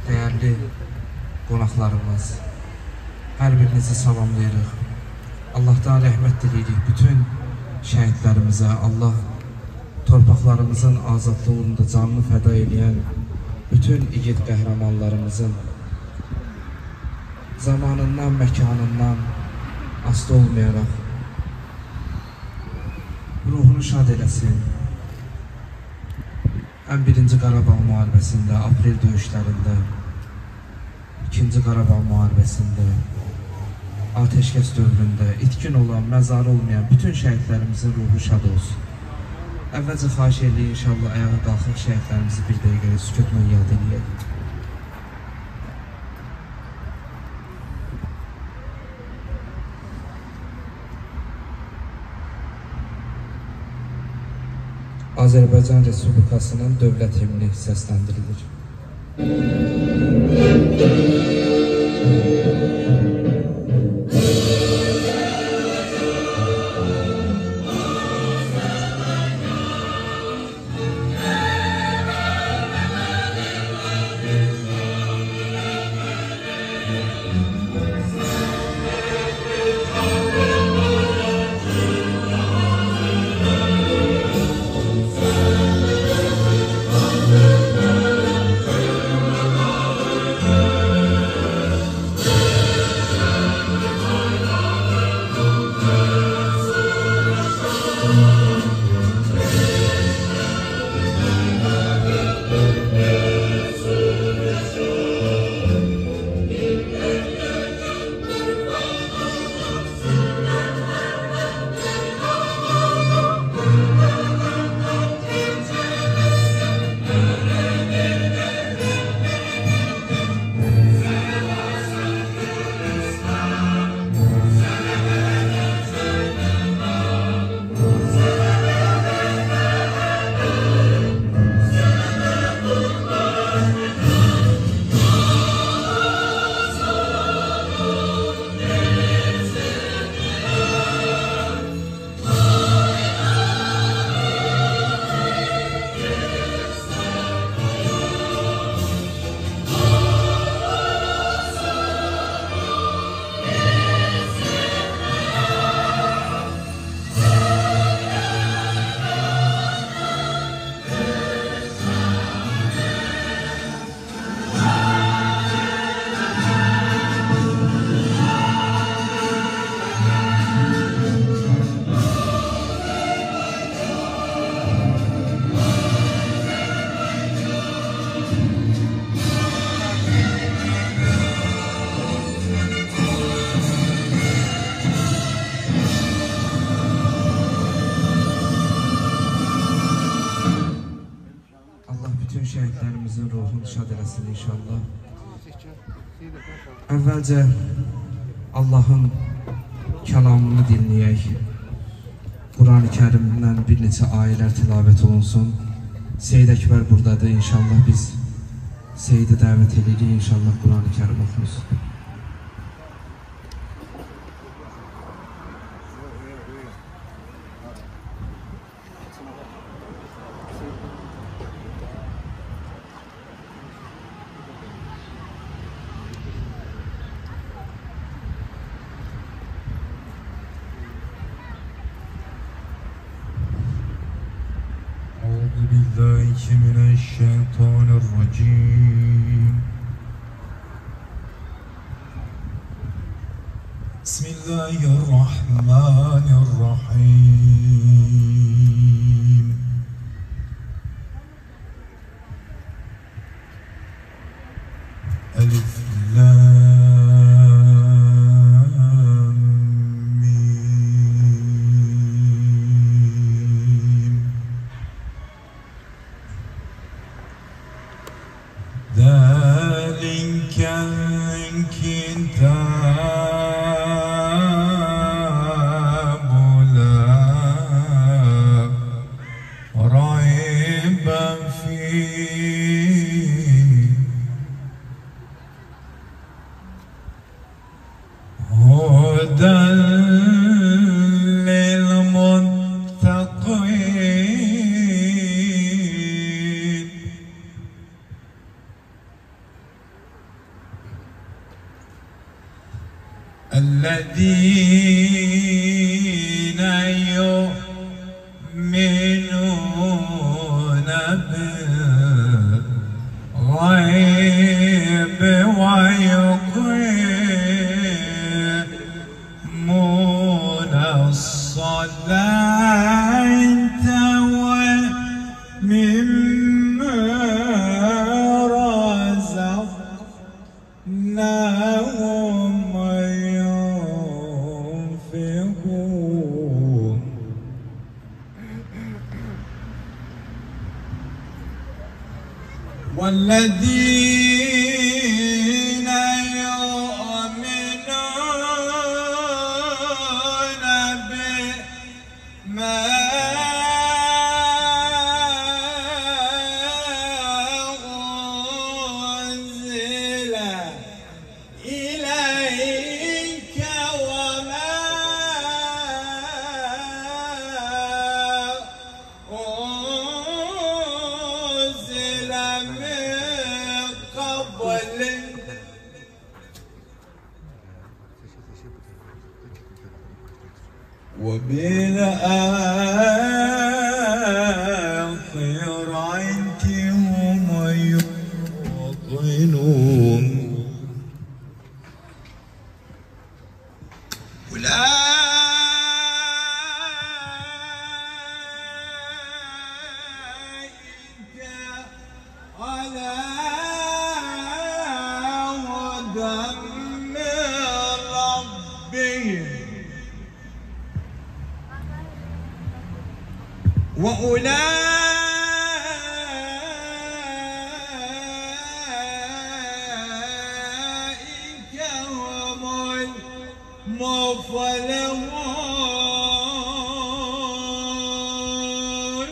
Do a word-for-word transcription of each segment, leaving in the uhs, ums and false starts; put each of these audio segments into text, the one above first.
değerli qonaqlarımız, hər birinizi salamlayırıq. Allah'tan rəhmət diləyirik bütün şəhidlərimizə. Allah torpaqlarımızın azadlığı uğrunda canını fəda edən bütün igid qəhrəmanlarımızın zamanından, məkanından asılı olmayaraq ruhunu şad eləsin. Ən birinci Qarabağ müharibəsində, aprel döyüşlərində, ikinci Qarabağ müharibəsində, ateşkəs dövründə itkin olan, məzarı olmayan bütün şəhidlərimizin ruhu şad olsun. Əvvəlcə xahiş edirik, inşallah ayağa qalxıq şəhidlərimizi bir dəqiqəyə sükutla yad edək. Azərbaycan Respublikasının dövlət himni səsləndirilir. Bütün şəhidlərimizin ruhunu şad eləsin inşallah. Əvvəlcə Allahın kəlamını dinləyək. Quran-ı Kərimdən bir neçə ayələr tilavət olunsun. Seyid Əkbər buradadır. İnşallah biz Seyidi dəvət edirik. İnşallah Quran-ı Kərim oxuyuz. بالله من الشيطان الرجيم بسم الله الرحمن الرحيم ألف لام ميم ذلك الكتاب لا ريب فيه والذين يؤمنون بالغيب ويقيمون الصلاة ومما رزقناهم ينفقون والذين يؤمنون بما أنزل إليك وما أنزل من قبلك وبالآخرة هم يوقنون أولئك على هدى من ربهم وأولئك هم المفلحون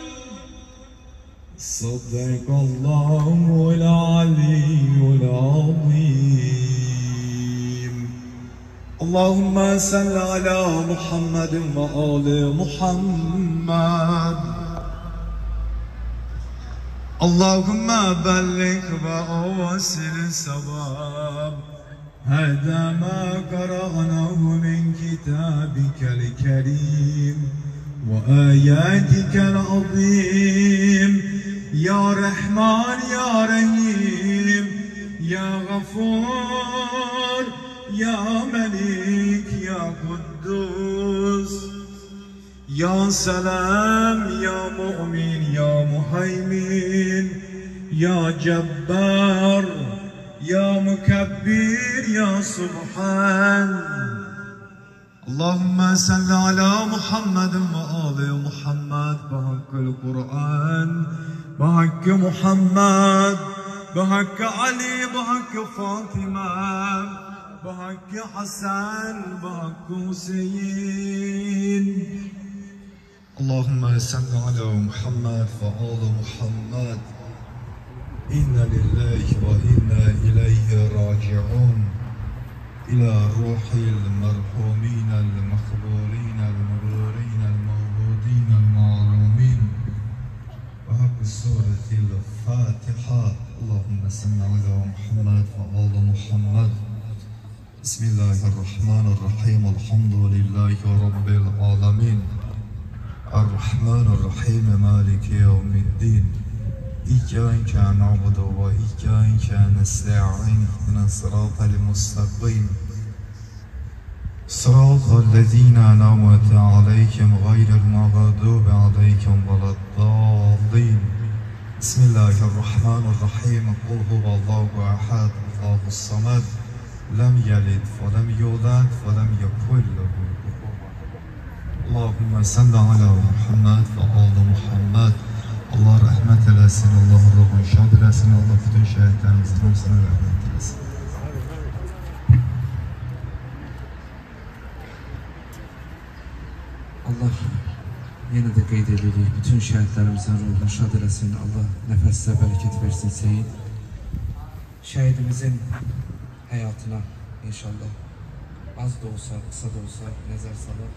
صدق الله العلي العظيم. اللهم صل على محمد وآل محمد. اللهم بلغ وأوصل الصواب هذا ما قرأناه من كتابك الكريم وآياتك العظيم يا رحمن يا رحيم يا غفور يا ملك يا قدوس يا سلام يا مؤمن يا مهيمن يا جبار يا مكبر يا سبحان. اللهم صل على محمد وآل محمد بحق القرآن بحق محمد بحق علي بحق فاطمة بحق حسن بحق حسين. اللهم صل على محمد وآل محمد. إنا لله وإنا إليه راجعون إلى روح المرحومين المقبولين المغرورين الموجودين المعلومين وحق سورة الفاتحة. اللهم صل على محمد وآل محمد. بسم الله الرحمن الرحيم. الحمد لله رب العالمين الرحمن الرحيم مالك يوم الدين إياك نعبد وإياك نستعين اهدنا الصراط المستقيم صراط الذين أنعمت عليهم غير المغضوب عليهم ولا الضالين. بسم الله الرحمن الرحيم. قل هو الله أحد الله الصمد لم يلد ولم يولد ولم يكن له كفوا أحد. اللهم صل على محمد وآل محمد. Allah rahmet eylesin, Allah ruhunu şad eylesin, Allah bütün şehitlerimizin hepsine rahmet eylesin. Allah yine de qeyd edirik, bütün şəhidlərimizin ruhunu şad eləsin, Allah nəfəsə bərəkət versin Seyid. Şəhidimizin həyatına inşallah az da olsa, qısa da olsa nəzər salır.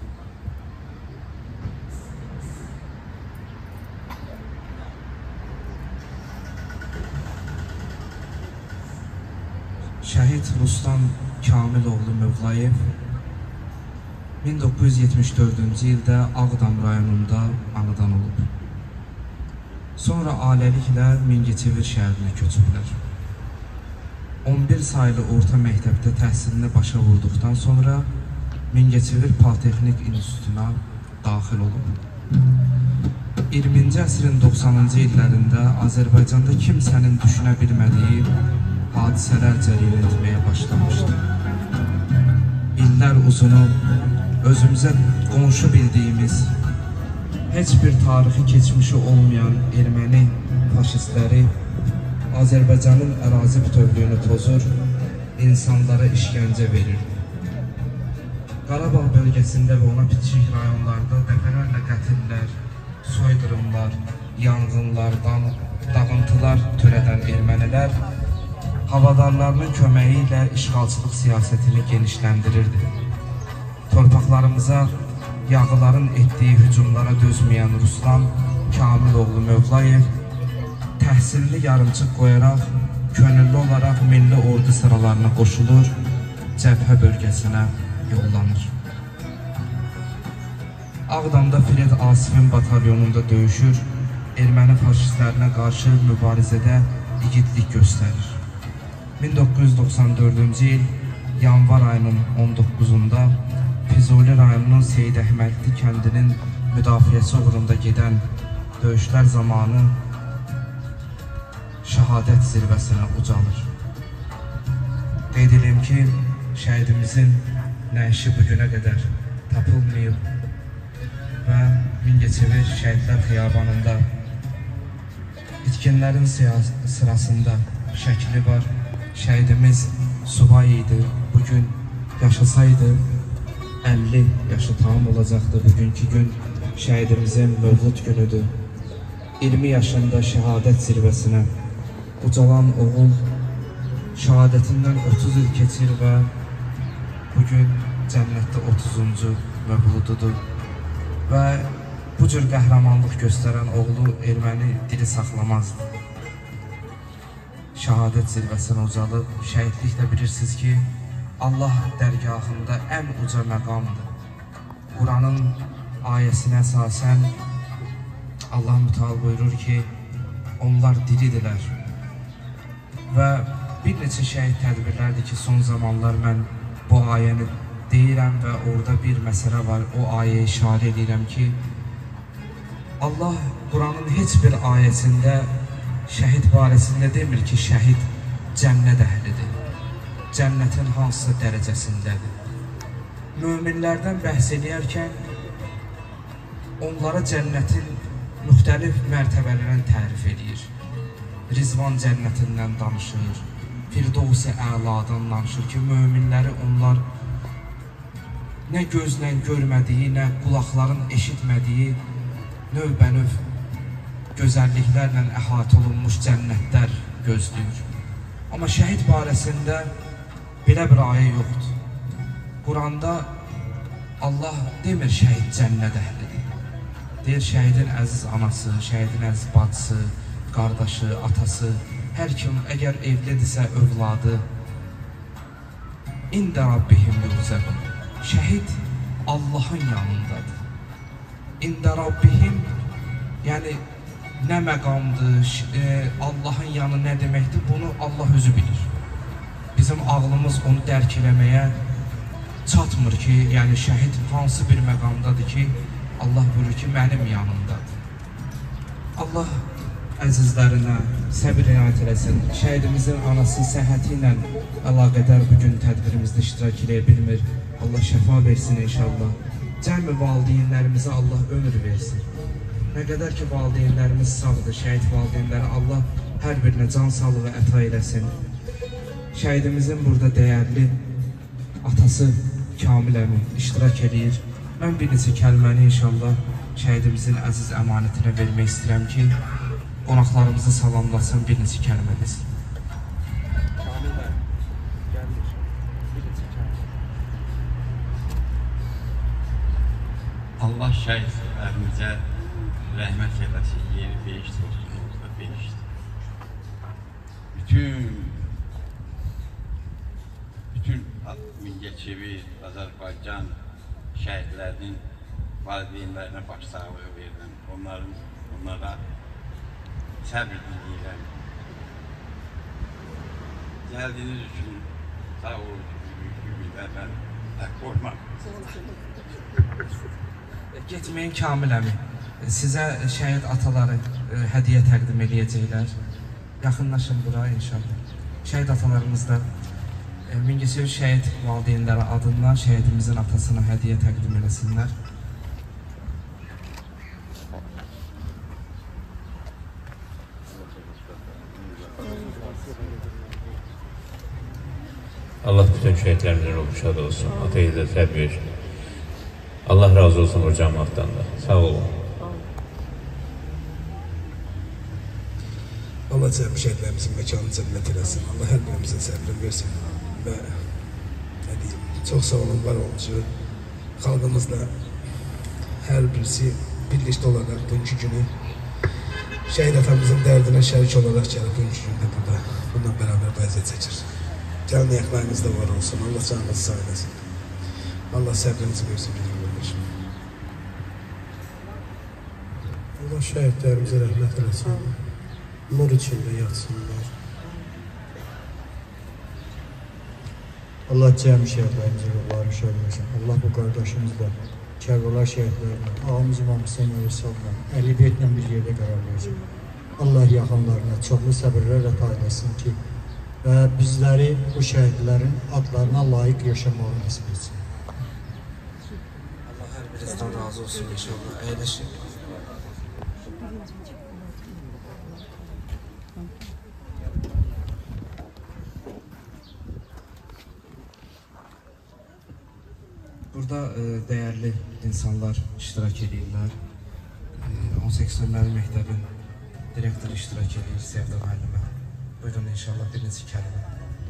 Şəhid Rustam Kamiloğlu Mövlayev min doqquz yüz yetmiş dördüncü ildə Ağdam rayonunda anadan olub. Sonra ailəliklə Mingəçevir şəhərinə köçüblər. on bir saylı orta məktəbdə təhsilini başa vurduqdan sonra Mingəçevir Politexnik İnstitutuna daxil olub. iyirminci əsrin doxsanıncı illərində Azərbaycanda kimsənin düşünə bilmədiyi hadisələr cərəyan etməyə başlamışdı. İllər uzunu özümüzə qonşu bildiyimiz, heç bir tarixi keçmişi olmayan erməni faşistləri Azərbaycanın ərazi bütövlüyünü pozur, insanlara işgəncə verir. Qarabağ bölgəsində və ona bitişik rayonlarda dəfələrlə qətillər, soydurumlar, yanğınlardan, dağıntılar törədən ermənilər havadarlarının köməyi ilə işğalçılıq siyasətini genişləndirirdi. Torpaqlarımıza yağıların etdiyi hücumlara dözməyən Ruslan Kamiloğlu Mövlayev təhsilini yarımçıq qoyaraq, könüllü olaraq milli ordu sıralarına qoşulur, cəbhə bölgəsinə yollanır. Ağdamda Fred Asifin batalyonunda döyüşür, erməni faşistlərinə qarşı mübarizədə igidlik göstərir. min doqquz yüz doxsan dördüncü il yanvar ayının on doqquzunda Füzuli rayonunun Seyid Əhmədli kəndinin müdafiəsi uğrunda gedən döyüşlər zamanı şəhadət zirvəsinə ucalır. Qeyd edim ki, şəhidimizin nəşi bugünə qədər tapılmayıb və Mingəçevir Şəhidlər Xiyabanında itkinlərin sırasında şəkli var. Şəhidimiz subay idi, bugün yaşasaydı əlli yaşı tamam olacaqdı bugünkü gün. Şəhidimizin mövlud günüdür. iyirmi yaşında şəhadət zirvəsinə ucalan oğul şəhadətindən otuz il keçir və bugün cənnətdə otuzuncu mövlududur. Və bu cür qəhrəmanlıq göstərən oğlu erməni dili saxlamazdı. Şəhadət zirvəsinə ucalıb, şəhidlik də bilirsiniz ki, Allah dərgahında ən uca məqamdır. Quranın ayəsinə əsasən Allah mütəal buyurur ki, onlar diridirlər. Və bir neçə şəhid tədbirlərdir ki, son zamanlar mən bu ayəni deyirəm və orada bir məsələ var, o ayəyə işarə edirəm ki, Allah Quranın heç bir ayəsində şəhid barəsində demir ki, şəhid cənnət əhlidir, cənnətin hansı dərəcəsindədir. Möminlərdən bəhs edərkən onlara cənnətin müxtəlif mərtəbələrini tərif edir. Rizvan cənnətindən danışır, Firdovs-i Əladan danışır ki, möminləri onlar nə gözlə görmədiyi, nə qulaqların eşitmədiyi növbənöv gözəlliklərlə əhatə olunmuş cənnətlər gözləyir. Amma şəhid barəsində belə bir ayə yoxdur. Quranda Allah demir şəhid cənnət əhlidir. Deyir şəhidin əziz anası, şəhidin əziz bacısı, qardaşı, atası, hər kim əgər evlidirsə övladı İndə Rabbihim yurzəqun. Şəhid Allahın yanındadır. İndə Rabbihim, yəni nə məqamdır, e, Allahın yanı nə deməkdir, bunu Allah özü bilir. Bizim ağlımız onu dərk eləməyə çatmır ki, yəni şəhid hansı bir məqamdadır ki, Allah buyurur ki, mənim yanımdadır. Allah əzizlərinə səbir inayət eləsin. Şəhidimizin anası səhhəti ilə əlaqədar bugün tədbirimizdə iştirak eləyə bilmir. Allah şəfa versin inşallah. Cəmi valideynlərimizə Allah ömür versin. Nə qədər ki, valideynlərimiz sağdır, şəhid valideynləri Allah hər birinə can sağlığı əta eləsin. Şəhidimizin burada dəyərli atası Kamil əmi iştirak edir. Mən bir neçə kəlməni inşallah şəhidimizin əziz əmanətinə vermək istəyirəm ki, qonaqlarımızı salamlasın, bir neçə kəlmə desin. Allah şəhidlərimizə rəhmət eləsin, yeri beşdir, olsunuzda beşdir. Bütün bütün Mingəçevir, Azərbaycan şəhidlərin valideynlərinə başsağlığı verirəm. Onların, onlara səbr diləyirəm. Gəldiyiniz üçün sağ olun, bir mən tək olmam. Getməyin Kamil əmi, sizə şəhid ataları hədiyyə təqdim edəcəklər. Yaxınlaşın bura inşallah. Şəhid atalarımız da Mingəçevir şəhid valideynləri adından şəhidimizin atasına hədiyyə təqdim eləsinlər. Allah bütün şəhidlərimizin ruhu şad olsun. Ata izzət təbrik. Allah razı olsun o cəmaatdan da. Sağ olun. Allah cəmi şəhidlərimizin məkanı cənnət eləsin. Allah hər birimizin səbrini versin. Və nə deyim, çox sağ olun, var olun ki, xalqımızla hər birisi birlikdə olaraq bugünkü günü şəhid atamızın dərdinə şərik olaraq gəlib bugünkü gündə burada bundan bərabər vəziyyət çəkir. Gəlin ayaqlarınız da var olsun, Allah canınızı sağ eləsin. Allah səbrinizi versin, bizim olmuş. Allah şəhidlərimizə rəhmət eləsin. Nur içində yatsınlar. Allah cəmi şəhidlərimizə yollarını şəhid versin. Allah bu qardaşımızla, Kərbəla şəhidlərinə, ağamız İmam Hüseyin Əleyhisselamla, Əli-Beytlə bir yerdə qərar versin. Allah yaxınlarına çoxlu səbirlər əta eləsin ki, və bizləri bu şəhidlərin adlarına layiq yaşamağı nəsib etsin. Allah hər birinizdən razı olsun inşallah. Əyləşin. Burada e, dəyərli insanlar iştirak edirlər. E, on səkkiz nömrəli məktəbin direktoru iştirak edir, Sevda müəllimə. Buyurun inşallah bir neçə kəlmə.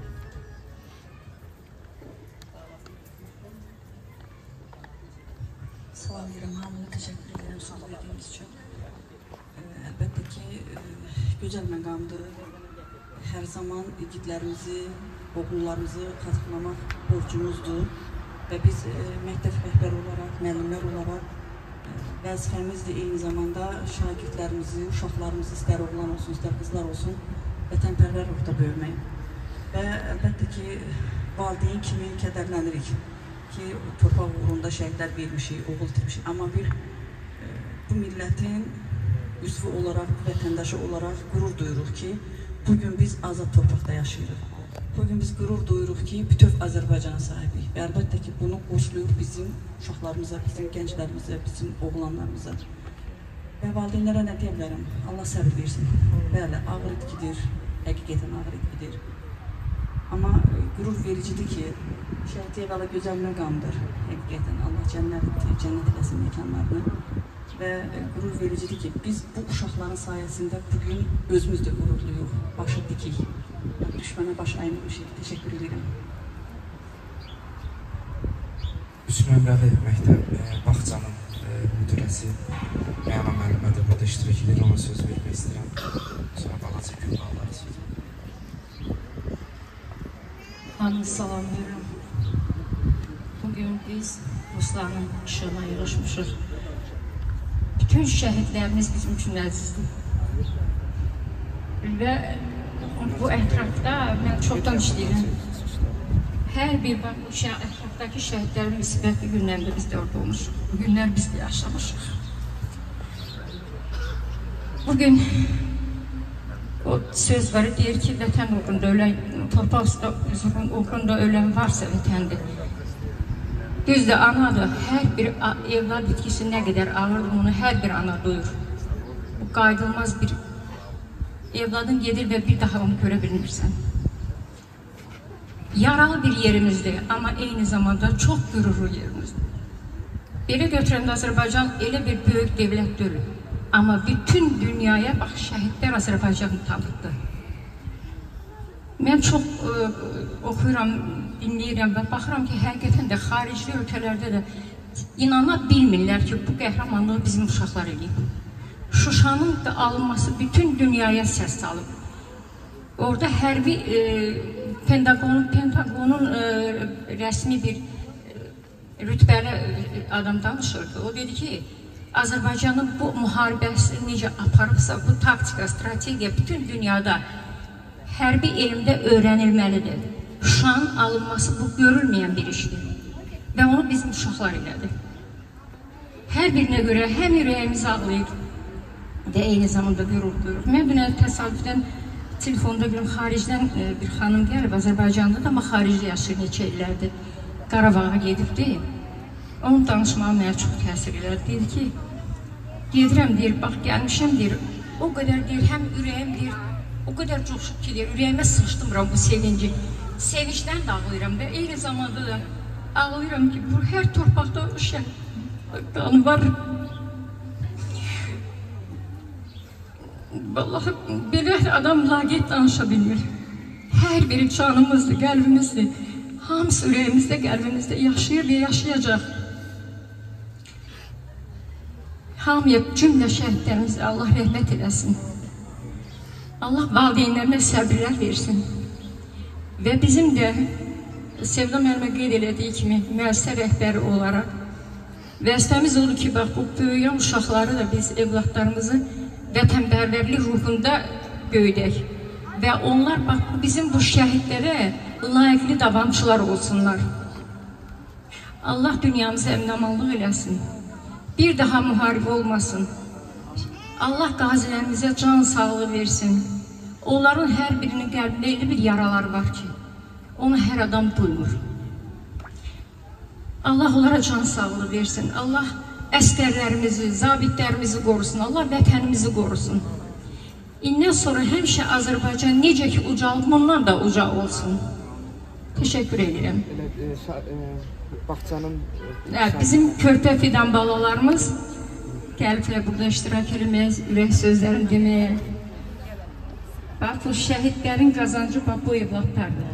Salam verirəm, hamıya təşəkkür edirəm söz verdiyiniz üçün. E, əlbəttə ki, e, gözəl məqamdır. Hər zaman igidlərimizi, oğullarımızı xatırlamaq borcumuzdur. Və biz e, məktəb rəhbəri olaraq, müəllimlər olaraq e, vəzifəmizdir eyni zamanda şagirdlərimizi, uşaqlarımızı, istər oğlan olsun, istər qızlar olsun, vətənpərvər ruhda böyümək. Və əlbəttə ki, valideyn kimi kədərlənirik ki, torpaq uğrunda şəhidlər vermişik, oğul itirmişik. Amma bir e, bu millətin üzvü olaraq, vətəndaşı olaraq qürur duyuruq ki, bugün biz azad torpaqda yaşayırıq. Bugün biz qürur duyuruq ki, bütöv Azərbaycan sahibiyik. Və əlbəttə ki, bunu borcluyuq bizim uşaqlarımıza, bizim gənclərimizə, bizim oğlanlarımıza. Və valideynlərə nə deyə bilərəm? Allah səbir versin. Bəli, ağır itkidir, həqiqətən ağır itkidir. Amma qürur vericidir ki, şəhidliyə vələ gözəl məqamdır. Həqiqətən Allah cənnət, cənnət eləsin məkanlarını. Və qürur vericidir ki, biz bu uşaqların sayəsində bugün özümüz də qürurluyuq, başı dikik. Düşmənə baş əyməmişik. Təşəkkür edirəm. Üç nömrəli məktəb bağçanın müdürəsi Rəna müəllimə də burada iştirak edir, ona söz vermək istəyirəm. Sonra balaca gün bağları söz. Hamı salam verirəm. Bugün biz Ruslanın işığına yığışmışıq. Bütün şəhidlərimiz bizim üçün əzizdir. Və bu ətrafda mən çoxdan işləyirəm. Hər bir bax, bu ətrafdakı şəhidlərin müsibətli günlərində biz də orada olmuşuq. Bu günlər biz də yaşamışıq. Bugün o söz var, deyir ki, vətən uğrunda ölən, torpaq uğrunda ölən varsa vətəndir. Düzdür, anadır. Hər bir evlad bitkisi nə qədər ağırdır, onu hər bir ana duyur. Bu qaydılmaz bir evladın gedir və bir daha onu görə bilmirsən. Yaralı bir yerimizdir, amma eyni zamanda çox qürurlu yerimizdir. Belə götürəndə Azərbaycan elə bir böyük devlət deyil. Amma bütün dünyaya, bax, şəhidlər Azərbaycanı tanıtdı. Mən çox ə, oxuyuram, dinləyirəm və baxıram ki, həqiqətən də xarici ölkələrdə də inana bilmirlər ki, bu qəhrəmanlığı bizim uşaqlar eləyib. Şuşanın da alınması bütün dünyaya səs salıb. Orada hərbi e, Pentagonun, Pentagonun e, rəsmi bir e, rütbəli adam danışırdı. O dedi ki, Azərbaycanın bu müharibəsi necə aparıbsa, bu taktika, strategiya bütün dünyada hərbi elmdə öyrənilməlidir. Şuşanın alınması bu görülməyən bir işdir və onu bizim uşaqlar elədi. Hər birinə görə həm ürəyimiz ağlayır və eyni zamanda qürur duyuruq. Mən buna təsadüfdən telefonda görüm, xaricdən bir xanım gəlib, Azərbaycanda da, amma xaricdə yaşayır neçə illərdir. Qarabağa gedibdi. Onun danışmağı mənə çox təsir elədi. Dedi ki, gedirəm, deyir, bax, gəlmişəm, deyir, o qədər, deyir, həm ürəyim, deyir, o qədər coşub ki, deyir, ürəyimə sıçdımıram bu sevinci. Sevincdən də ağlayıram və eyni zamanda da ağlayıram ki, bu hər torpaqda qanı var. Vallahi, belə adam laqeyd danışa bilmir. Hər biri canımızdır, qəlbimizdir. Hamısı ürəyimizdə, qəlbimizdə yaşayır və yaşayacaq. Hamıya cümlə şəhidlərimizə Allah rəhmət eləsin. Allah valideynlərinə səbirlər versin. Və bizim də Sevda müəllimə qeyd elədiyi kimi müəssisə rəhbəri olaraq vəzifəmiz odur ki, bax, bu böyüyən uşaqları da biz evlatlarımızı vətənpərvərlik ruhunda böyüdək. Və onlar, bax, bizim bu şəhidlərə layiqli davamçılar olsunlar. Allah dünyamıza əmin-amanlıq eləsin. Bir daha müharibə olmasın. Allah qazilərimizə can sağlığı versin. Onların hər birinin qəlbində elə bir yaralar var ki, onu hər adam duymur. Allah onlara can sağlığı versin. Allah əskərlərimizi, zabitlərimizi qorusun. Allah vətənimizi qorusun. İndən sonra həmişə Azərbaycan necə ki ucalıb, bundan da ucaq olsun. Teşekkür ederim. Bizim körpə fidan balalarımız gəliblər burada iştirak eləməyə, ürək sözlərini deməyə. Bax, bu şəhidlərin qazancı bu evlatlardır.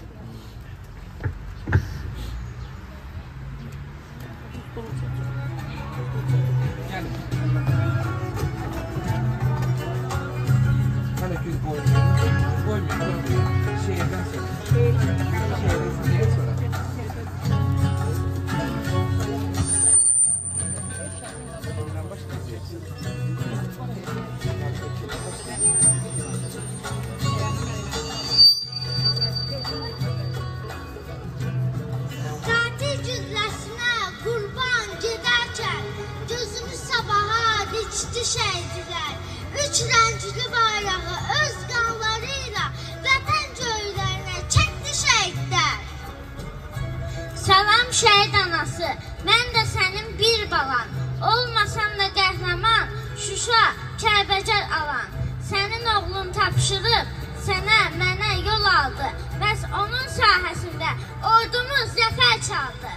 Şəhidlər, üç rəngli bayrağı öz qanlarıyla vətən göylərinə çəkdi şəhidlər. Salam şəhid anası, mən də sənin bir balan, olmasam da qəhrəman, Şuşa, Kəlbəcər alan. Sənin oğlun tapşırıb, sənə, mənə yol aldı, bəs onun sahəsində ordumuz zəfər çaldı.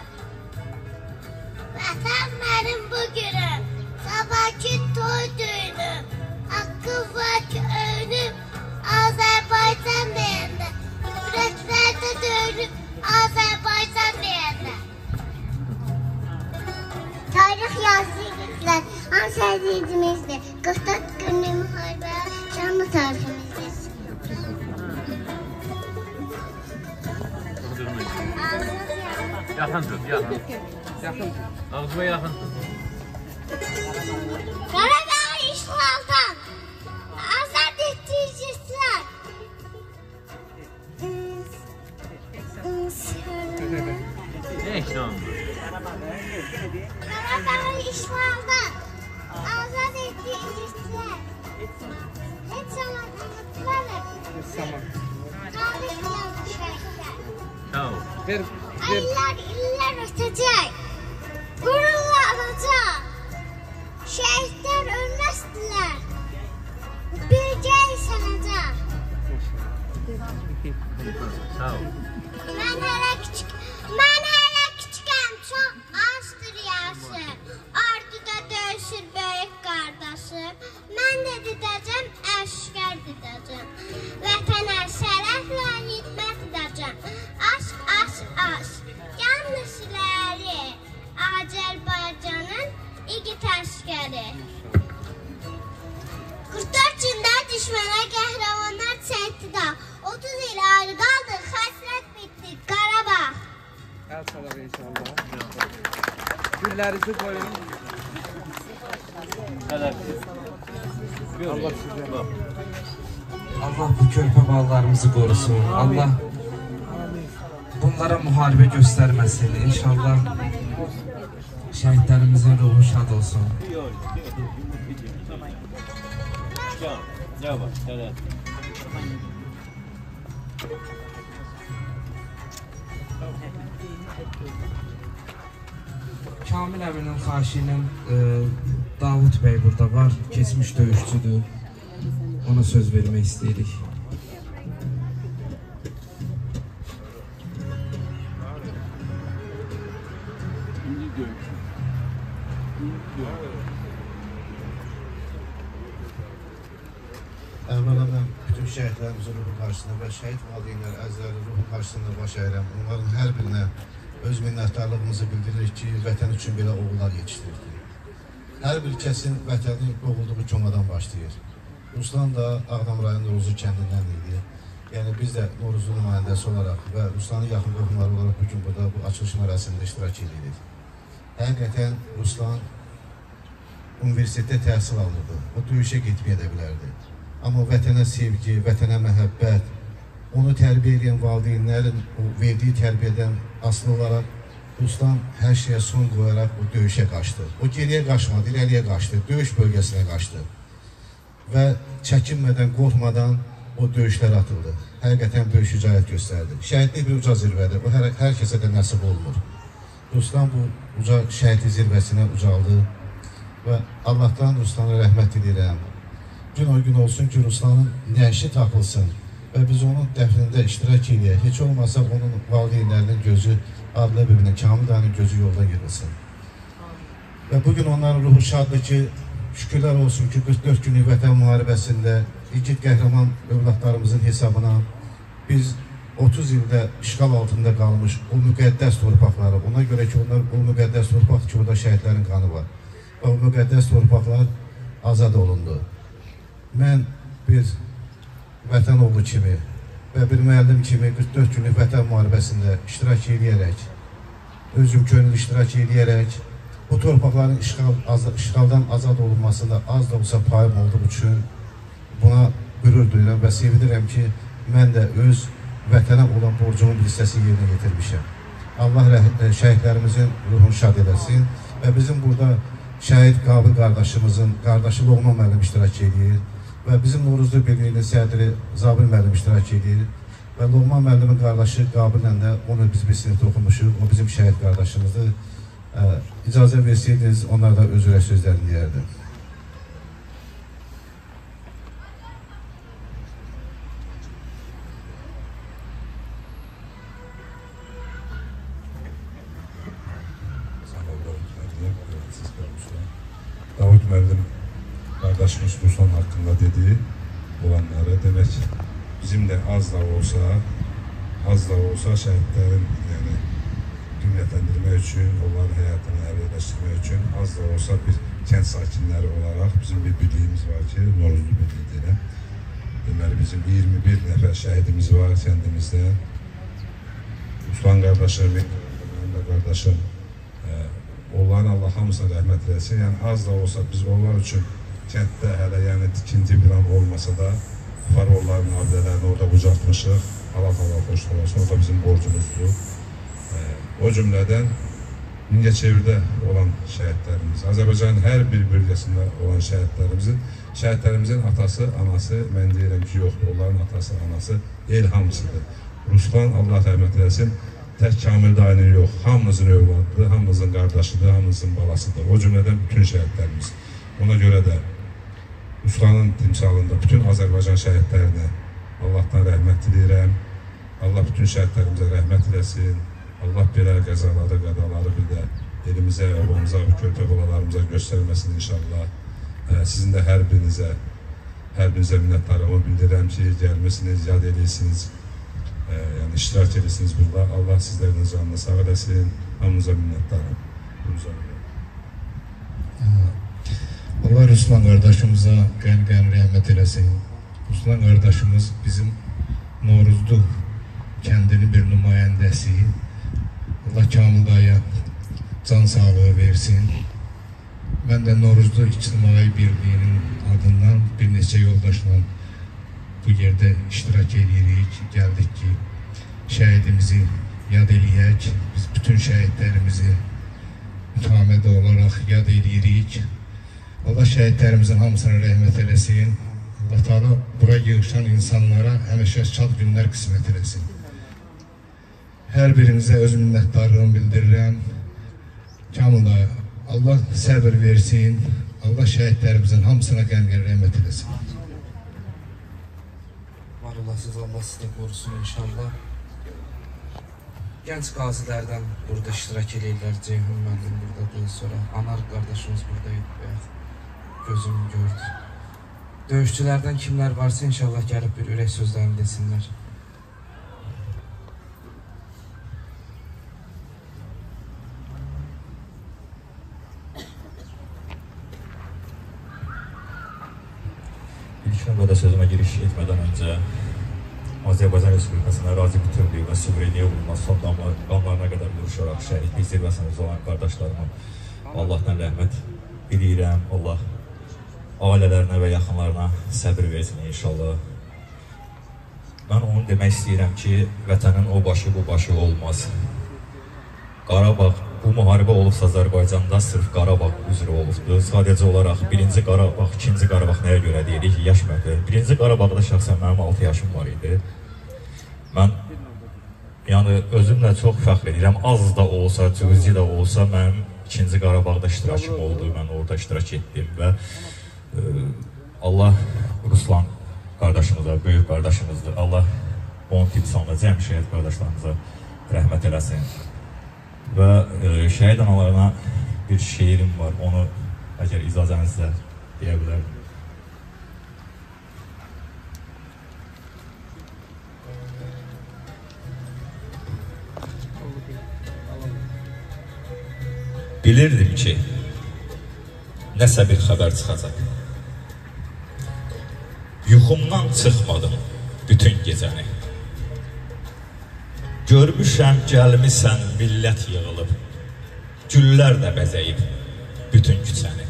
Vətən mənim bu günüm, sabahki toy düğünüm, hakkım var ki önüm, Azerbaycan deyəndə, yüreklerde dönüm, Azerbaycan deyəndə. Tarih yazı yigitlər, hansı əzizimizdir, qırx dörd günlük müharibəyə canlı tariximizdir. Yaxın tut, yaxın. Yaxın tut. Ağzıma yaxın tut. Qarabağ işğaldan azad etdiricilər. Ne işğaldan? Qarabağ işğaldan azad etdiricilər. Heç zaman unutmadım. Tarix yazı şəhidlər. Sağ ol. Aylar iller ötəcək, qürurla alacaq. Şəhidlər ölməzdilər, birgə yaşanacaq. Sağ ol. Mən hələ küçük, mən hələ küçükəm, çox azdır yaşım. Arduda döyüşür böyük qardaşım. Mən də didəcəm, əşkər didəcəm. Vətənə şərəflə yitmət didəcəm. Aşk, aşk, aşk, yanlışları Azərbaycanın İgid əskəri. qırx dörd gündə düşmənə qəhrəmanlar çəkdi da, otuz il ayrı qaldı, xəsrət bitdi, Qarabağ. Əl çalaq inşallah. Resimlerinizi koyun. Allah size. Allah bu körpə ballarımızı korusun. Allah bunlara muharebe göstermesin. İnşallah şehitlerimizin ruhu şad olsun. Kamil əminin xahişinin e, Davud bəy burada var, keçmiş döyüşçüdür. Ona söz vermək istəyirik. Əvvəla mən bütün şəhidlərimizin ruhu qarşısında və şəhid valideynlər, əzizlərin ruhu qarşısında baş əyirəm. Onların hər birinə öz minnətdarlığımızı bildiririk ki, vətən üçün belə oğullar yetişdirdik. Hər bir kəsin vətənin doğulduğu Comadan başlayır. Ruslan da Ağdam rayonu Noruzu kəndindən idi. Yəni biz də Noruzu nümayəndəsi olaraq və Ruslanın yaxın qohumları olaraq bugün burada bu açılış mərasimində iştirak edirik. Həqiqətən Ruslan universitetdə təhsil alırdı. O döyüşə getməyə də bilərdi. Amma vətənə sevgi, vətənə məhəbbət, onu tərbiyə edən valideynlərin verdiyi tərbiyədən asılı olaraq Ruslan hər şeyə son qoyaraq o döyüşə qaçdı. O geriyə qaçmadı, irəliyə qaçdı, döyüş bölgəsinə qaçdı. Və çəkinmədən, qorxmadan o döyüşlər atıldı. Həqiqətən böyük şücaət göstərdi. Şəhidlik bir uca zirvədir, bu hər, hər kəsə də nəsib olunur. Ruslan bu uca şəhidlik zirvəsinə ucaldı və Allahdan Ruslana rəhmət edirəm. Gün o gün olsun ki, Ruslanın nəşi tapılsın və biz onun dəfnində iştirak edək. Heç olmasa onun valideynlərinin gözü, adlı bibinin, Kamil dayının gözü yolda yığılsın. Və bugün onların ruhu şaddır ki, şükürlər olsun ki, qırx dörd günlük vətən müharibəsində igid qəhrəman övladlarımızın hesabına biz otuz ildə işğal altında qalmış o müqəddəs torpaqları, ona görə ki, onlar o müqəddəs torpaqdır ki, orada şəhidlərin qanı var. Və o müqəddəs torpaqlar azad olundu. Mən bir vətən oğlu kimi və bir müəllim kimi qırx dörd günlük vətən müharibəsində iştirak edərək, özüm könül iştirak edərək, bu torpaqların işğal, az, işğaldan azad olunmasında az da olsa payım olduğu üçün buna qürur duyuram və sevinirəm ki, mən də öz vətənə olan borcumun bir hissəsi yerinə getirmişəm. Allah şəhidlərimizin ruhunu şad edəsin və bizim burada şəhid Qabil qardaşımızın qardaşı Loğman müəllim iştirak edir və bizim Noruzlu Birliyinin sədri Zabil müəllim iştirak edir və Loğman müəllimin qardaşı Qabillə də onu biz bir sinifdə oxumuşuq, o bizim şəhid qardaşımızdır. İcazə versəydiniz, onlar da öz ürək sözlərini deyərdi. Davud müəllim qardaşımız Ruslan haqqında dediyi olanları demək, bizim də az da olsa, az da olsa şəhidlərin yəni, qiymətləndirmək üçün, onların həyatını əlverləşdirmək üçün az da olsa bir kənd sakinləri olaraq bizim bir birliyimiz var ki, Noruzlu birliyi deyiləm. Deməli, bizim iyirmi bir nəfər şəhidimiz var kəndimizdə. Ruslan qardaşım, mənim də qardaşım, onların Allah hamısına rəhmət eləsin. Yəni, az da olsa biz onlar üçün kənddə hələ yəni ikinci plan olmasa da Farovların abidələrini orada bucaqmışıq. Allah-Allah xoşlar olsun, o da bizim borcumuzdur. O cümlədən Mingəçevirdə olan şəhidlərimiz, Azərbaycanın hər bir bölgəsində olan şəhidlərimizin, şəhidlərimizin atası, anası, mən deyirəm ki, yoxdur, onların atası, anası el hamısıdır. Ruslan, Allah rəhmət eləsin, tək Kamil dayının yox, hamımızın övladıdır, hamımızın qardaşıdır, hamımızın balasıdır. O cümlədən bütün şəhidlərimiz. Ona görə də Ruslanın timsalında bütün Azərbaycan şəhidlərinə Allahdan rəhmət diləyirəm. Allah bütün şəhidlərimizə rəhmət eləsin. Allah belə qəzaları, qadaları bir də elimizə, obamıza, körpə balalarımıza göstərməsin inşallah. Sizin də hər birinizə, hər birinizə minnətdarlığımı bildirirəm ki, gəlmişsiniz, yad edirsiniz, yəni iştirak edirsiniz burada. Allah sizlərin canını sağ eləsin, hamınıza minnətdarım. Allah Ruslan qardaşımıza qəm-qəm rəhmət eləsin. Ruslan qardaşımız bizim Noruzlu kəndinin bir nümayəndəsi. Allah Kamil daya can sağlığı versin. Mən də Novruzlu İctimai Birliyinin adından bir neçə yoldaşla bu yerdə iştirak edirik. Gəldik ki, şəhidimizi yad eləyək. Biz bütün şəhidlərimizi mütəmədə olaraq yad edirik. Allah şəhidlərimizin hamısına rəhmət eləsin. Allah Teala bura yığışan insanlara həmişə şad günlər qismət eləsin. Hər birinizə öz minnətdarlığımı bildirirəm. Kamila Allah səbir versin. Allah şəhidlərimizin hamısına qəm-qəm rəhmət eləsin. Var olasınız, Allah sizi qorusun inşallah. Gənc qazilərdən burada iştirak edirlər. Ceyhun müəllim buradadır, sonra Anar qardaşımız buradaydı bayaq. Gözüm gördü. Döyüşçülərdən kimlər varsa inşallah gəlib bir ürək sözlərini desinlər. İlk növbədə sözümə giriş etmədən öncə Azərbaycan Respublikasının ərazi bütövlüyü və suvereniyə vurulmaz son qanlarına qədər vuruşaraq şəhidlik zirvəsində olan qardaşlarıma Allahdan rəhmət diləyirəm. Allah ailələrinə və yaxınlarına səbir versin inşallah. Mən onu demək istəyirəm ki, vətənin o başı bu başı olmaz. Qarabağ, bu müharibə olubsa Azərbaycanda sırf Qarabağ üzrə olubdur. Sadəcə olaraq birinci Qarabağ, ikinci Qarabağ nəyə görə deyirik? Yaş məhvə. Birinci Qarabağda şəxsən mənim altı yaşım var idi. Mən yəni özümlə çox fəxr edirəm. Az da olsa, cüzi də olsa mənim ikinci Qarabağda iştirakım oldu. Mən orada iştirak etdim və e, Allah Ruslan qardaşımıza, böyük qardaşımızdır. Allah onun timsalına, cəm şəhid qardaşlarımıza rəhmət eləsin. Və e, şəhid analarına bir şeirim var, onu əgər icazənizlə deyə bilərdim. Bilirdim ki, nəsə bir xəbər çıxacaq. Yuxumdan çıxmadım bütün gecəni. Görmüşəm gəlmisən millət yığılıb, güllər də bəzəyib bütün küçəni.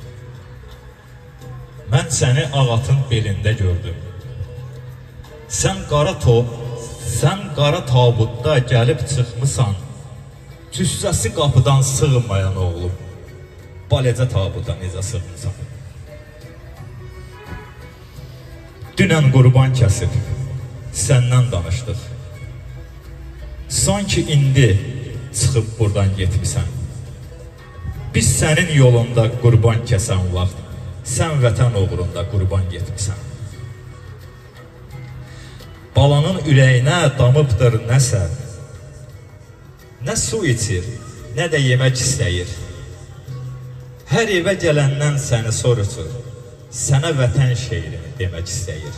Mən səni ağatın belində gördüm. Sən qara top, sən qara tabutda gəlib çıxmısan, cüssəsi qapıdan sığmayan oğlum, balecə tabuta necə sığmısan. Dünən qurban kəsib, səndən danışdıq. Sanki indi çıxıb buradan getmisən. Biz sənin yolunda qurban kəsən vaxt, sən vətən uğrunda qurban getmisən. Balanın ürəyinə damıbdır nəsə, nə su içir, nə də yemək istəyir. Hər evə gələndən səni sorutur, sənə vətən şeirini demək istəyir.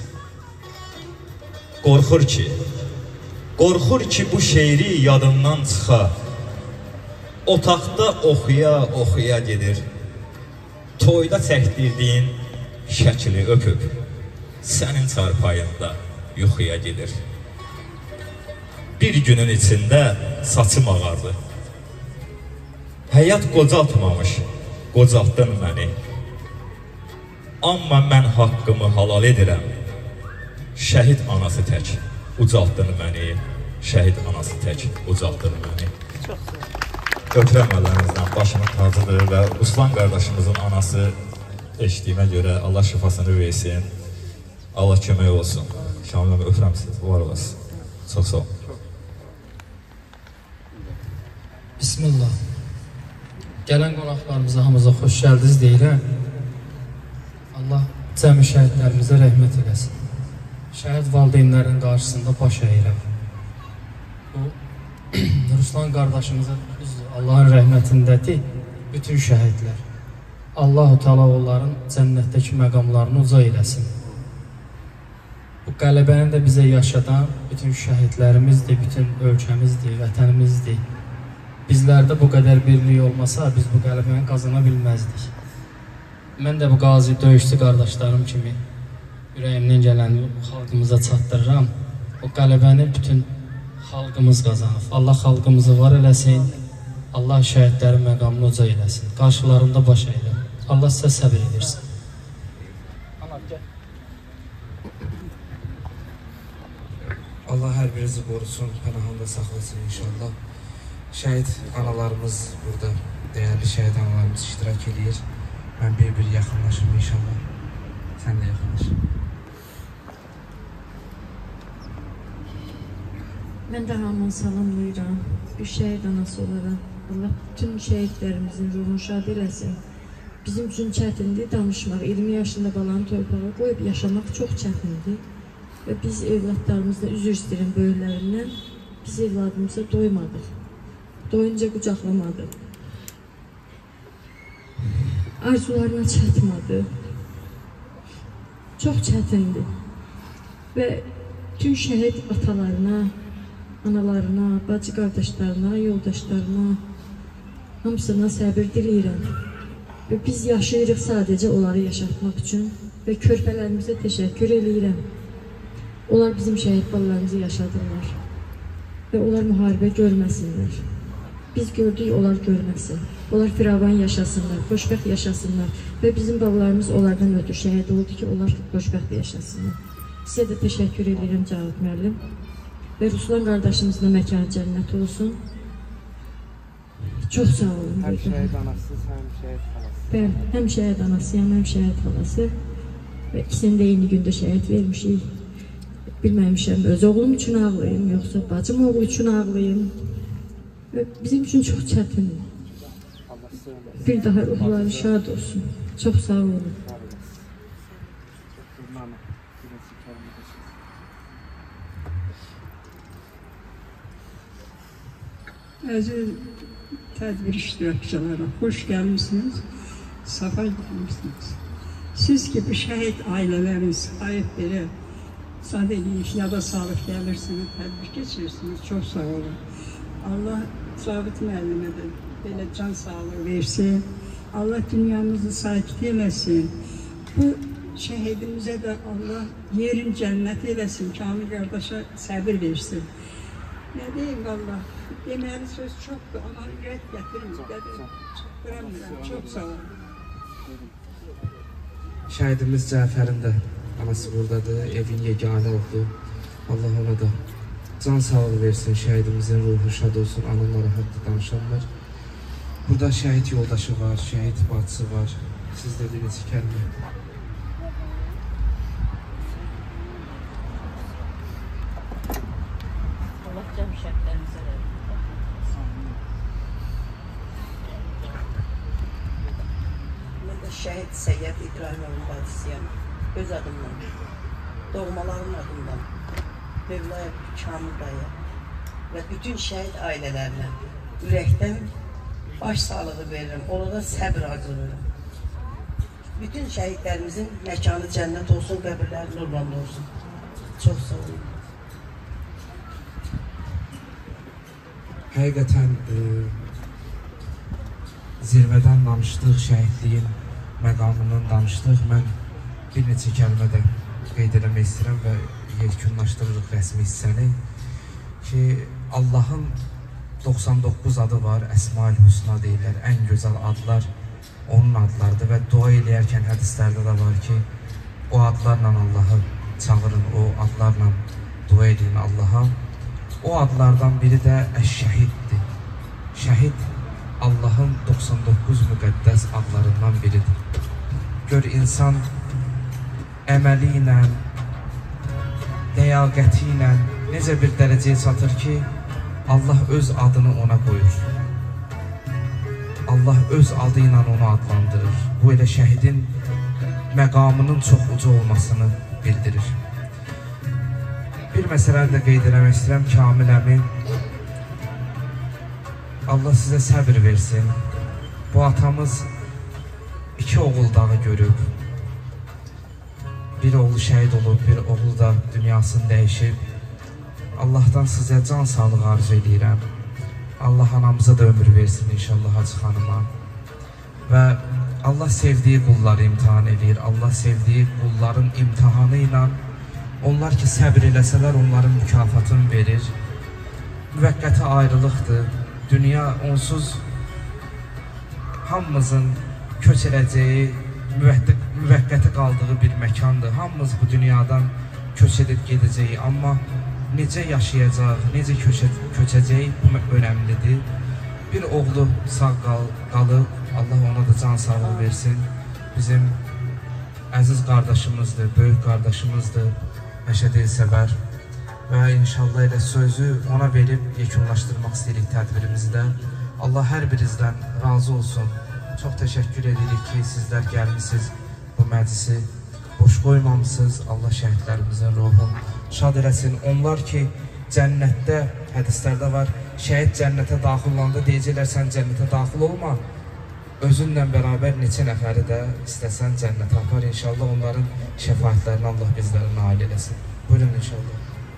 Qorxur ki, qorxur ki bu şeiri yadından çıxa, otaqda oxuya-oxuya gedir. Toyda çəkdirdiyin şəkli öpüb, sənin çarpayında yuxuya gedir. Bir günün içində saçım ağardı. Həyat qocaltmamış, qocaltdın məni. Amma mən haqqımı halal edirəm. Şəhid anası tək ucaltdın məni. Şəhid anası tək ucaltdın məni. Götürəm əllərinizdən başımın tacıdır və Ruslan qardaşımızın anası eşitdiyimə görə Allah şifasını versin. Allah kömək olsun. Şamiləm, öpürəm siz, var olasın. Çox sağ olun. Bismillah. Gələn qonaqlarımıza hamıza xoş gəldiniz deyirəm. Allah cəmi şəhidlərimizə rəhmət eləsin. Şəhid valideynlərin qarşısında baş əyirəm. Bu, Ruslan qardaşımıza Allahın rəhmətindədir bütün şəhidlər. Allah-u Teala onların cənnətdəki məqamlarını uca eləsin. Bu qələbəni də bizə yaşadan bütün şəhidlərimizdir, bütün ölkəmizdir, vətənimizdir. Bizlərdə bu qədər birlik olmasa, biz bu qələbəni qazana bilməzdik. Mən də bu qazi döyüşçü qardaşlarım kimi ürəyimdən gələni xalqımıza çatdırıram. O qələbəni bütün xalqımız qazanıb. Allah xalqımızı var eləsin, Allah şəhidlərin məqamını uca eləsin. Qarşılarında baş əylə. Allah sizə səbir edirsin. Allah hər birinizi qorusun, pənahında saxlasın inşallah. Şəhid analarımız burada, dəyərli şəhid analarımız iştirak edir. Mən bir-bir yaxınlaşım inşallah. Sən də yaxınlaş. Mən də hamını salamlayıram. Bir şəhid anası olaraq. Allah bütün şəhidlərimizin ruhunu şad eləsin. Bizim üçün çətindir danışmaq. iyirmi yaşında balanı torpağa qoyub yaşamaq çox çətindir. Və biz evladlarımızla üzr istəyirəm böyüklərindən. Biz evladımıza doymadıq. Doyunca qucaqlamadıq. Arzularına çatmadı. Çox çətindir. Və bütün şəhid atalarına, analarına, bacı qardaşlarına, yoldaşlarına hamısına səbir diləyirəm. Və biz yaşayırıq sadəcə onları yaşatmaq üçün və körpələrimizə təşəkkür eləyirəm. Onlar bizim şəhid balalarımızı yaşadırlar və onlar müharibə görməsinlər. Biz gördük, onlar görməsin. Onlar firavan yaşasınlar, xoşbəxt yaşasınlar və bizim babalarımız onlardan ötür şəhid oldu ki, onlar xoşbəxt yaşasınlar. Sizə də təşəkkür edirəm Cavit müəllim və Ruslan qardaşımızla məkanı cənnət olsun. Çox sağ olun. Həm şəhid anasısınız, həm şəhid xalası. Bəli, həm şəhid anasıyam, həm şəhid xalası və ikisini də eyni gündə şəhid vermişik. Bilməmişəm, öz oğlum üçün ağlayım, yoxsa bacım oğlu üçün ağlayım. Və bizim üçün çox çətindir. Bir daha ruhları şad olsun. Çox sağ olun. Əziz tədbir iştirakçıları, xoş gəlmişsiniz, safa gəlmişsiniz. Siz ki, bu şəhid ailələriniz ayıb belə sad eləyik, yada sağlıq gəlirsiniz, tədbir keçirsiniz, çox sağ olun. Allah Cavit müəllimə də belə can sağlığı versin, Allah dünyamızı sakit eləsin, bu şəhidimizə də Allah yerin cənnət eləsin, Kamil qardaşa səbir versin. Nə deyim Allah, deməli söz çoxdur, amma ürək gətirmir, çatdıramıram, çox sağ olun. Şəhidimiz Cəfərin də anası buradadır, evin yeganə oldu. Allah ona da can sağlığı versin, şəhidimizin ruhu şad olsun, anılara haqqı danışanlar. Burada şəhid yoldaşı var, şəhid bacısı var. Siz də bir neçə kəlmə. Allah cəm şəhidlərimizə rəhmət. Mən də şəhid Səyyad İbrahimovun bacısıyam. Öz adımdan, doğmaların adından, Mevlaya Kamil dayı və bütün şəhid ailələrinə ürəkdən baş sağlığı verirəm, onlara səbir arzulayıram. Bütün şəhidlərimizin məkanı cənnət olsun, qəbirləri nurlanlı olsun. Çox sağ olun. Həqiqətən e, zirvədən danışdıq, şəhidliyin məqamından danışdıq. Mən bir neçə kəlmə də qeyd eləmək istəyirəm və yekünlaşdırırıq rəsmi hissəni ki, Allahın doxsan doqquz adı var, Əsma-ül Hüsna deyirlər, ən gözəl adlar onun adlarıdır və dua eləyərkən hədislərdə də var ki, o adlarla Allahı çağırın, o adlarla dua edin Allaha. O adlardan biri də Əş-Şəhiddir. Şəhid Allahın doxsan doqquz müqəddəs adlarından biridir. Gör insan əməli ilə, ləyaqəti ilə necə bir dərəcəyə çatır ki, Allah öz adını ona qoyur. Allah öz adı ilə onu adlandırır. Bu elə şəhidin məqamının çox uca olmasını bildirir. Bir məsələni də qeyd eləmək istəyirəm, Kamil əmin. Allah sizə səbir versin. Bu atamız iki oğul dağı görüb. Bir oğlu şəhid olub, bir oğlu da dünyasını dəyişib. Allahdan sizə can sağlığı arzu edirəm. Allah anamıza da ömür versin inşallah Hacı xanıma. Və Allah sevdiyi qulları imtihan edir. Allah sevdiyi qulların imtihanı ilə onlar ki səbir eləsələr onların mükafatını verir. Müvəqqəti ayrılıqdır. dünya onsuz hamımızın köç edəcəyi, müvəqqəti qaldığı bir məkandır. Hamımız bu dünyadan köç edib gedəcəyik, amma necə yaşayacaq, necə köçəcəyik bu önəmlidir. Bir oğlu sağ qal qalıb, Allah ona da can sağlığı versin. Bizim əziz qardaşımızdır, böyük qardaşımızdır, Məşəd Elsəvər. Və inşallah elə sözü ona verib yekunlaşdırmaq istəyirik tədbirimizdə. Allah hər birinizdən razı olsun. Çox təşəkkür edirik ki, sizlər gəlmişsiniz, bu məclisi boş qoymamısınız. Allah şəhidlərimizin ruhunu şad eləsin. Onlar ki, cənnətdə, hədislərdə var, şəhid cənnətə daxil olanda deyəcəklər, sən cənnətə daxil olma. Özünlə bərabər neçə nəfəri də istəsən cənnətə apar. İnşallah onların şəfaətlərini Allah bizlərə nail eləsin. Buyurun inşallah.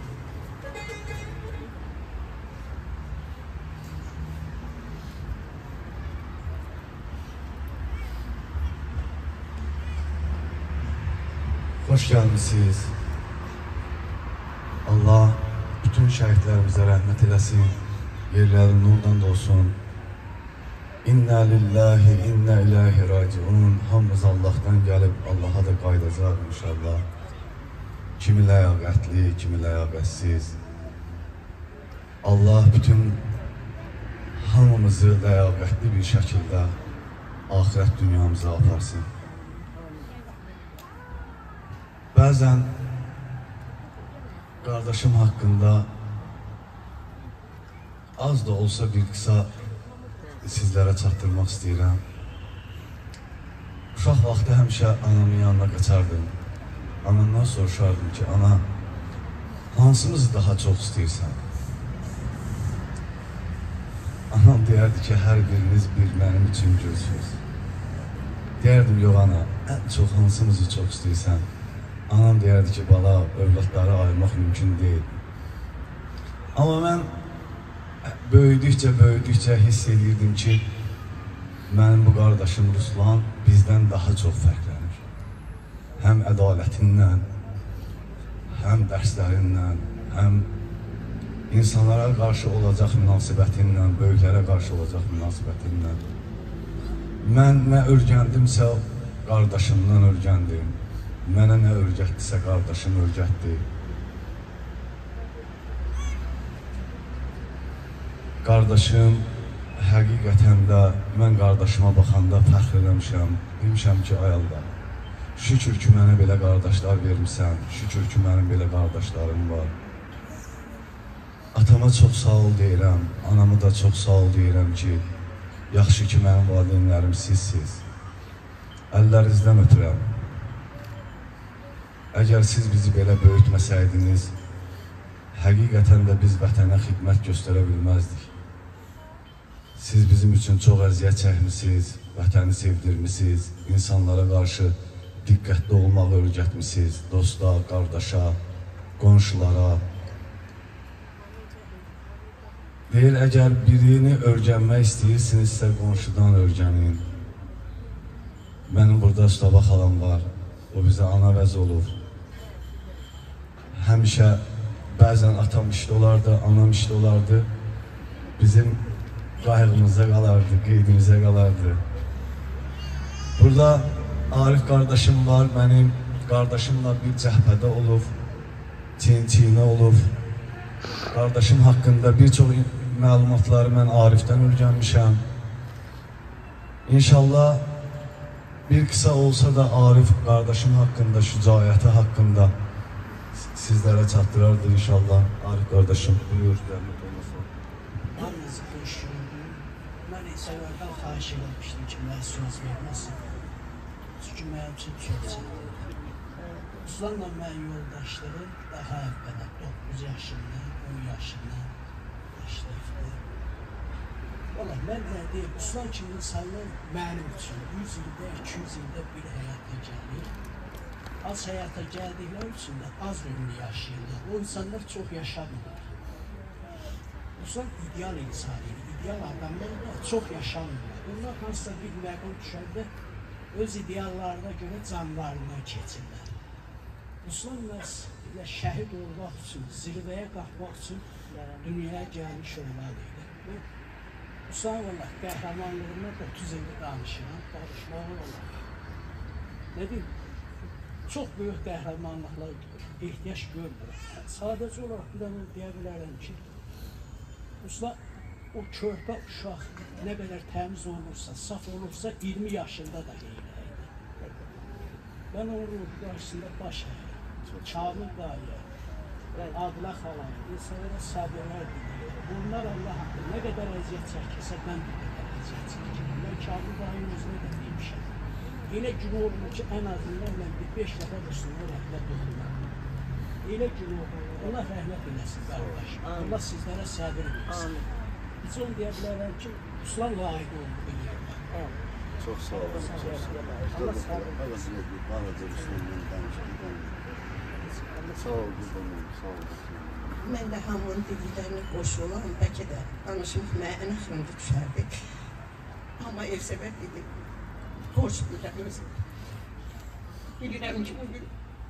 Hoş gəlmişsiniz. Allah bütün şəhidlərimizə rəhmət eləsin, yerlərin nurdan da olsun. İnna lillahi, inna ilahi raciun. Hamımız Allah'tan gəlib Allah'a da qaydacaq inşallah. Kimi ləyaqətli, kimi ləyaqətsiz. Allah bütün hamımızı ləyaqətli bir şəkildə ahirət dünyamıza aparsın. Bəzən qardaşım haqqında az da olsa bir qısa sizlərə çatdırmaq istəyirəm. Uşaq vaxtı həmişə anamın yanına qaçardım. Anamdan soruşardım ki, ana, hansımızı daha çox istəyirsən? Anam deyərdi ki, hər biriniz bir mənim üçün gülsünüz. Deyərdim, yox ana, ən çox hansımızı çox istəyirsən? Anam deyərdi ki, bala, övladları ayırmaq mümkün deyil. Amma mən böyüdükcə, böyüdükcə hiss edirdim ki, mənim bu qardaşım Ruslan bizdən daha çox fərqlənir. Həm ədalətindən, həm dərslərindən, həm insanlara qarşı olacaq münasibətindən, böyüklərə qarşı olacaq münasibətindən. Mən nə örgəndimsə, qardaşımdan örgəndim. Mənə nə örgətdisə, qardaşım örgətdi. Qardaşım, həqiqətən də mən qardaşıma baxanda fəxr eləmişəm. Demişəm ki, ay Allah, şükür ki, mənə belə qardaşlar vermişsən, şükür ki, mənim belə qardaşlarım var. Atama çox sağ ol deyirəm, anamı da çox sağ ol deyirəm ki, yaxşı ki, mənim valideynlərim sizsiz. Əllərinizdən ötürəm. Əgər siz bizi belə böyütməsəydiniz, həqiqətən də biz vətənə xidmət göstərə bilməzdik. Siz bizim üçün çox əziyyət çəkmişsiniz, vətəni sevdirmişsiniz, insanlara qarşı diqqətli olmağı öyrətmişsiniz, dosta, qardaşa, qonşulara. Deyir, əgər birini öyrənmək istəyirsinizsə, qonşudan öyrənin. Mənim burada Ustaba xalam var, o bizə ana vəz olub. Həmişə, bəzən atam işdə olardı, anam işdə olardı. Bizim qayğımıza qalardı, qeydimizə qalardı. Burada Arif qardaşım var, mənim qardaşımla bir cəhbədə olub, çin-çinə olub. Qardaşım haqqında bir çox məlumatları mən Arifdən öyrənmişəm. İnşallah bir qısa olsa da Arif qardaşım haqqında, şücaəti haqqında sizlərə çatdırardır inşallah. Arif qardaşım, buyur, rəhmət olmasın. Yalnız qoşuldu. Mən Elsəvərdən xahiş eləmişdim ki, mənə söz verməsin. Çünki mənim üçün çox çətindir. Ruslanla mən yoldaşlığı daha əvvələ doqquz yaşından, on yaşından başlayıbdır. Valla mən nə deyim, Ruslan kimi insanlar mənim üçün yüz ildə, iki yüz ildə bir həyata gəlir. Az həyata gəldikləri üçün də az ömrü yaşayırlar. O insanlar çox yaşamırlar. Ruslan ideal insan idi, ideal adamlar da çox yaşamırlar. Onlar hansısa bir məqam düşəndə öz ideallarına görə canlarından keçirlər. Ruslan məhz elə şəhid olmaq üçün, zirvəyə qalxmaq üçün dünyaya gəlmiş olmalı idi. Usan olaraq qəhrəmanlığından otuz ildir danışıram, danışmalı olaraq. Ne diyeyim? Çox böyük qəhrəmanlıqla ehtiyac görmürəm. Sadəcə olaraq bir dənə deyə bilərəm ki, Usta o körpə uşaq nə qədər təmiz olursa, saf olursa iyirmi yaşında da heyləyidir. Ben onun qarşısında baş əyirəm. Kamil qayə, Adla xalayı, insanlara səbirlər diləyir. Bunlar Allah haqqı nə qədər əziyyət çəkirsə, mən bir qədər əziyyət çəkirəm. Mən Kamil qayın özünə də deymişəm. Elə gün olur ki, ən azından mən bir beş dəfə Müslümə rəhmət oxuyam. Elə gün olur, ona rəhmət eləsin qardaşım. Allah sizlərə səbir versin. Biz onu deyə bilərəm ki, Müslüman layiq oldu bilirəm. Çox sağ olun, çox sağ olun. Allah sağ olun. Allah sizə bir balaca Müslümanın danışıqlarını. Sağ olun, sağ olun. Mən də hamının dediklərini qoşulam, bəlkə də danışmaq mənə ən axırıncı düşərdi. Amma Elsəvət dedi, borç bilirəm özüm. Bilirəm ki, bugün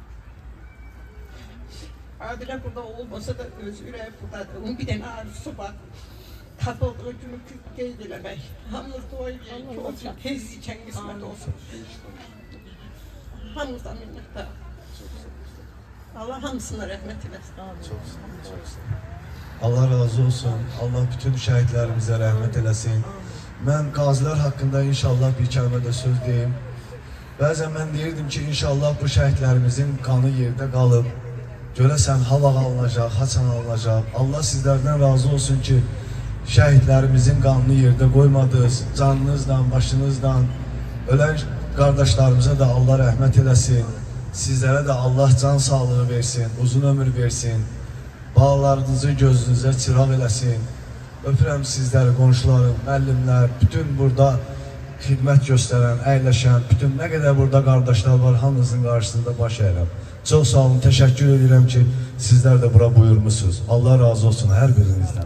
Adilə burada olmasa da öz ürəyi buradadır. Onun bir dənə arzusu var. Tapıldığı günü qeyd eləmək. Hamımız dua edəyək ki, o gün tez ikən qismət olsun. Hamımızdan minnətlər. Allah hamısına rəhmət eləsin. Çox sağ olun, çox sağ olun. Allah razı olsun. Allah bütün şəhidlərimizə rəhmət eləsin. Mən qazilər haqqında inşallah bir kəlmə də söz deyim. Bəzən mən deyirdim ki, inşallah bu şəhidlərimizin qanı yerdə qalıb. Görəsən, hava alınacaq, haçan alınacaq. Allah sizlərdən razı olsun ki, şəhidlərimizin qanını yerdə qoymadınız. Canınızla, başınızla ölən qardaşlarımıza da Allah rəhmət eləsin. Sizlərə də Allah can sağlığı versin, uzun ömür versin. Bağlarınızı gözünüzə çıraq eləsin. Öpürəm sizləri, qonşularım, müəllimlər, bütün burada xidmət göstərən, əyləşən, bütün nə qədər burada qardaşlar var, hamınızın qarşısında baş əyirəm. Çox sağ olun, təşəkkür edirəm ki, sizlər də bura buyurmuşsunuz. Allah razı olsun hər birinizdən.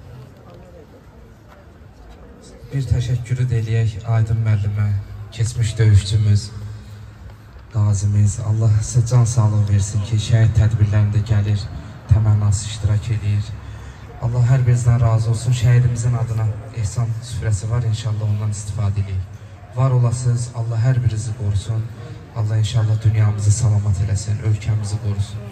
Bir təşəkkürü də eləyək Aydın müəllimə, keçmiş döyüşçümüz, qazimiz. Allah sizə can sağlığı versin ki, şəhid tədbirlərində gəlir, təmənnası iştirak edir. Allah hər birinizdən razı olsun. Şəhidimizin adına ehsan süfrəsi var, inşallah ondan istifadə edək. Var olasınız, Allah hər birinizi qorusun. Allah inşallah dünyamızı salamat eləsin, ölkəmizi qorusun.